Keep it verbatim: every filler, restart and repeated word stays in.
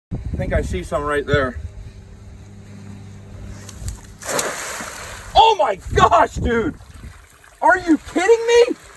I think I see some right there. Oh my gosh, dude! Are you kidding me?